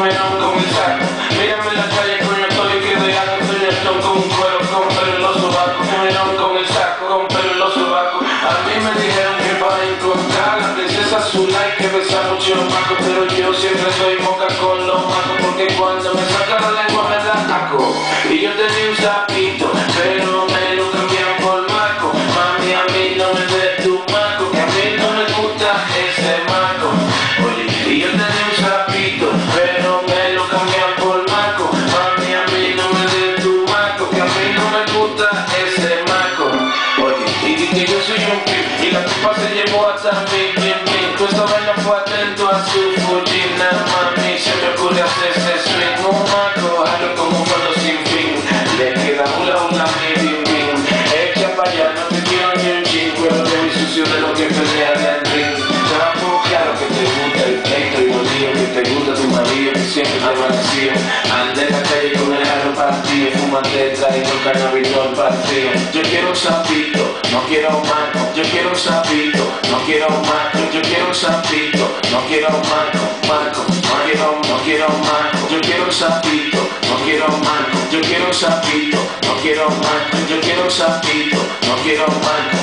fumeron con el saco. Mírame en la calle, coño, estoy que de gato. Soy Néstor con un cuero, con pelo en los sobacos. Fumeron con el saco, con pelo en los sobacos. A mí me dijeron que para encontrar la princesa azul hay que besar mucho los macos. Pero yo siempre soy moca con los macos, porque cuando me saca la lengua me da taco. Y yo tenía un sapito, pero me lo cambian por maco. Mami, a mí no me des tu maco, que a mí no me gusta ese maco. Oye, y yo tenía un sapito, pero me lo cambian por maco. Mami, a mí no me des tu maco, que a mí no me gusta ese maco. Oye, y que yo soy un pip, y la tipa se llevó hasta mi pim pim. Tú esta vaina fue atento a su fullina, mami, se me ocurre hacer ese swing. Un maco, algo como un fondo sin fin. Le queda una mi bim bim. Echa pa' allá, no te quiero ni un chin. Pero de mi sucio de lo que pelea del ring. Trapo claro que te gusta el pleito y los líos, que te gusta tu marido, que siempre te vacío. Anda en la calle con el jarro partido, fumante traído cannabitol partido. Yo quiero un sapito, no quiero un marco. Yo quiero un sapito, no quiero un marco. Yo quiero un sapito, no quiero un marco. No quiero un marco. Yo quiero un sapito, no quiero un marco. Yo quiero un sapito, no quiero un marco. Yo quiero un sapito, no quiero un marco.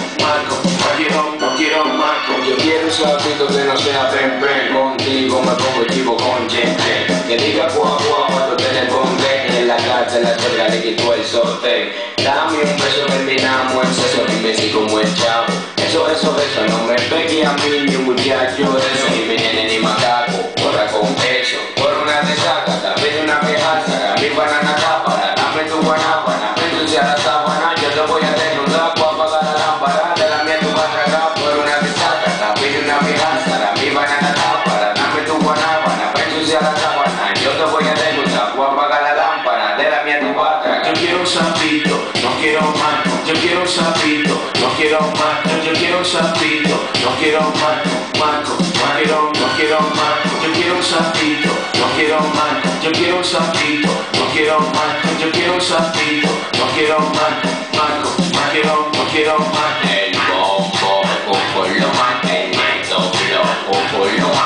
No quiero un marco. Yo quiero un sapito que no sea pen pen. Contigo me pongo chivo con gente. Que diga guau guau cuando te le ponte. En la cárcel la historia le quitó el sorteo. Dame un beso, terminamos el sexo. Dime si como el chavo. Eso, no me pegue a mí ni un muchacho de eso. Ni mi nene ni macaco, corra con eso. Por una resaca, también una quejaza. Mi banana cápara, dame tu guanábana. Ensucia la sábana, yo te voy a desnudar. Voy a apagar la lámpara, de la mía tú vas a tragar. Por una resaca, también una quejaza. Mi banana cápara, dame tu guanábana. Ensucia la sábana, yo te voy a desnudar. Voy a apagar la lámpara, de la mía tú vas a tragar. Yo quiero un sapito, no quiero un marco. Yo quiero un sapito, no quiero un marco. Yo quiero un sapito, no quiero un marco. No quiero un marco. Yo quiero un sapito, no quiero un marco. Yo quiero un sapito, no quiero un marco. Yo quiero un sapito, no quiero un marco. No quiero un marco. El bombo, lo más, el doble, lo